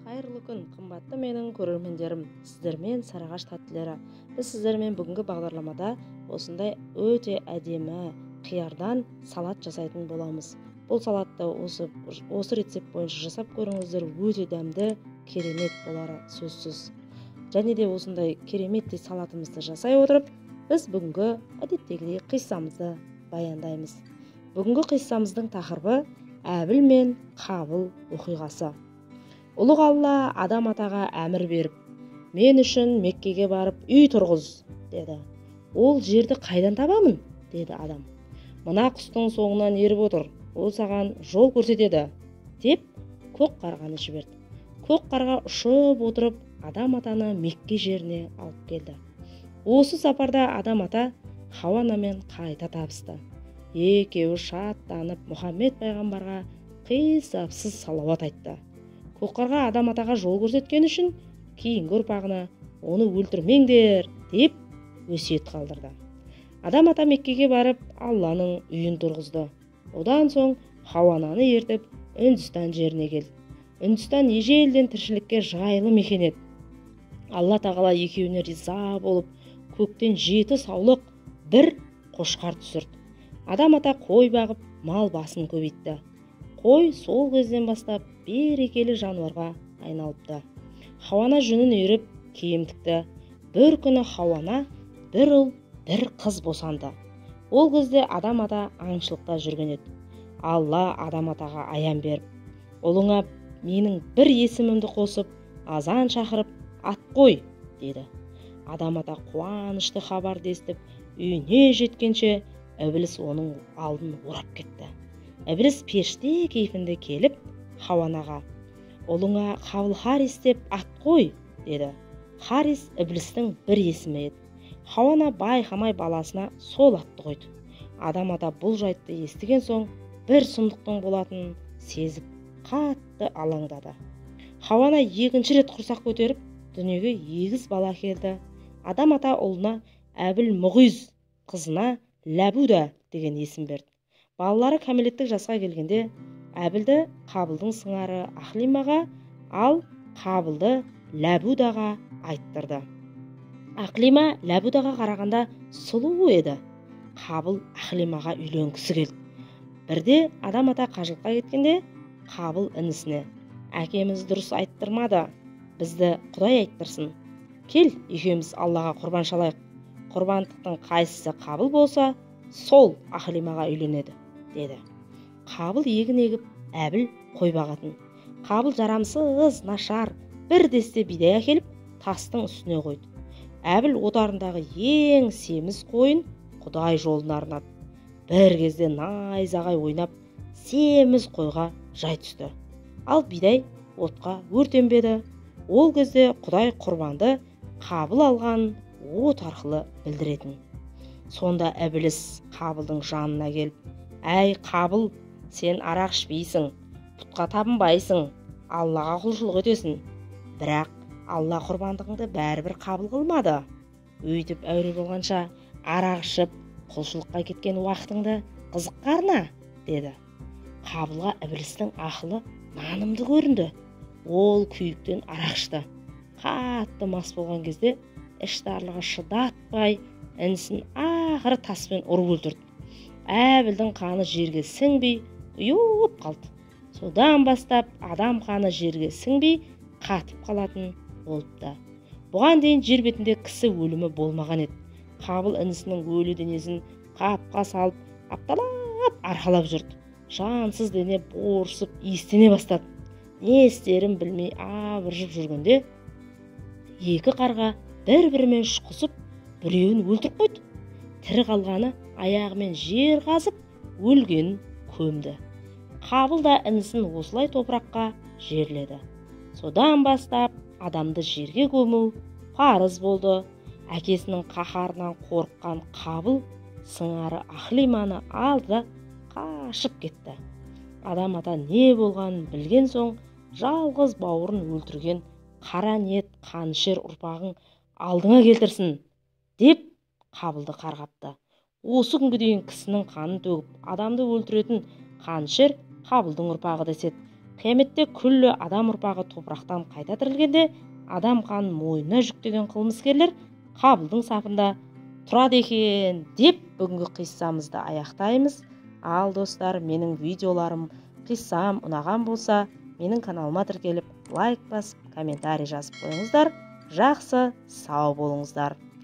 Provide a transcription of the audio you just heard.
Қайырлы күн, қымбатты менің көрермендерім, сіздермен Сарыағаш тәттілері. Біз сіздермен бүгінгі бағдарламада осындай өте әдемі қиярдан салат жасайтын боламыз. Бұл салатты осы рецепт бойынша жасап көріңіздер, өте дәмді, керемет болары сөзсіз. Және де осындай кереметтей салатымызды жасай отырып, біз бүгінгі әдеттегідей қиссамызды баяндаймыз. Бүгінгі қиссамыздың тақырыбы Әбіл мен Қабыл оқиғасы. Ұлық Алла адам атаға әмір беріп, мен үшін Меккеге барып үй тұрғыз, деді. Ол жерді қайдан табамын, деді адам. Мына құстың соңынан еріп отыр, ол саған жол көрсетеді, деп көк қарғаны жіберді. Көк қарға ұшып отырып, адам атаны Мекке жеріне алып келді. Осы сапарда адам ата Хауа анамен қайта табысты. Екеуі шаттанып Мұхаммед пайғамбарға қисапсыз салауат айтты. Көк қарға адам атаға жол көрсеткен үшін кейінгі ұрпағына оны өлтірмеңдер деп өсиет қалдырды. Адам ата Меккеге барып Алланың үйін тұрғызды. Одан соң Хауа ананы ертіп Үндістан жеріне келді. Үндістан ежелден тіршілікке жайлы мекен еді. Алла тағала екеуіне риза болып, көктен 7 саулық, 1 қошқар түсірді. Адам ата қой бағып, мал басын көбейтті. Қой сол кезден бастап берекелі жануарға айналыпты. Хауана жүнін үйріп, киім тікті. Бір күні Хауана бір ұл, бір қыз босанды. Ол кезде адам ата аңшылықта жүрген еді. Алла адам атаға аян беріп, ұлыңа менің бір есімімді қосып, азан шақырып, ат қой, деді. Адам ата қуанышты хабарды естіп, үйіне жеткенше Ібліс оның алдын орап кетті. Ібліс періште кейпінде келіп, Хауанаға, ұлыңа Қабыл Харис деп ат қой, деді. Харис Іблістің бір есімі еді. Хауана байқамай баласына сол атты қойды. Адам ата бұл жайтты естіген соң, бір сұмдықтың болатынын сезіп, қатты алаңдады. Хауана екінші рет құрсақ көтеріп, дүниеге 2 бала келді. Адам ата ұлына Әбіл Мұғиз, қызына Ләбуда деген есім берді. Балалары кәмелеттік жасқа келгенде, Әбілді Қабылдың сыңары Ахлимаға, ал Қабылды Ләбудаға айттырды. Ахлима Ләбудаға қарағанда сұлу еді. Қабыл Ахлимаға үйленгісі келді. Бірде адам ата қажылыққа кеткенде, Қабыл інісіне, әкеміз дұрыс айттырмады, бізді Құдай айттырсын. Кел, екеуміз Аллаға құрбан шалайық. Құрбандықтың қайсысы қабыл болса, сол Ахлимаға үйленеді, деді. Қабыл егін егіп, Әбіл қой бағатын. Қабыл жарамсыз, нашар, бір десте бидай әкеліп, тастың үстіне қойды. Әбіл отарындағы ең семіз қойын Құдай жолына арнады. Бір кезде найзағай ойнап, семіз қойға жай түсті. Ал бидай отқа өртенбеді. Ол кезде Құдай құрбанды Қабыл алған от арқылы білдіретін. Сонда Ібліс Қабылдың жанына келіп, әй Қабыл, сен арақ ішпейсің, пұтқа табынбайсың, Аллаға құлшылық етесің. Бірақ Алла құрбандығыңды бәрібір қабыл қылмады. Өйтіп әуре болғанша арақ ішіп, құлшылыққа кеткен уақытыңды қызыққарына, деді. Қабылға Іблістің ақылы нанымды көрінді. Ол күйіктен арақ ішті. Қатты мас болған кезде іштарлығы шыдатпай, інісін ақыры таспен ұрып өлтірді. Әбілдің қаны жерге сіңбей, ұйып қалды. Содан бастап адам қаны жерге сіңбей, қатып қалатын болыпты. Бұған дейін жер бетінде кісі өлімі болмаған еді. Қабыл інісінің өлі денесін қапқа салып, апталап арқалап жүрді. Жансыз дене борсып, иістене бастады. Не істерін білмей абыржып жүргенде, 2 қарға бір-бірімен шұқысып, біреуін өлтіріп қойды. Тірі қалғаны аяғымен жер қазып, өлгенін көмді. Қабыл да інісін осылай топыраққа жерледі. Содан бастап адамды жерге көму парыз болды. Әкесінің қаһарынан қорыққан Қабыл сыңары Ахлиманы алды да қашып кетті. Адам ата не болғанын білген соң, жалғыз бауырын өлтірген қара ниет қанішер ұрпағың алдыңа келтірсін, деп Қабылды қарғапты. Осы күнге дейін кісінің қанын төгіп, адамды өлтіретін қанішер Қабылдың ұрпағы деседі. қияметте күллі адам ұрпағы топырақтан қайта тірілгенде адам қанын мойнына жүктеген қылмыскерлер қабылдың сапында тұрады екен деп бүгінгі қиссамызды аяқтаймыз. Ал достар, менің видеоларым, қиссам ұнаған болса, менің каналыма тіркеліп, лайк басып, комментарий жазып қойыңыздар. Жақсы, сау болыңыздар.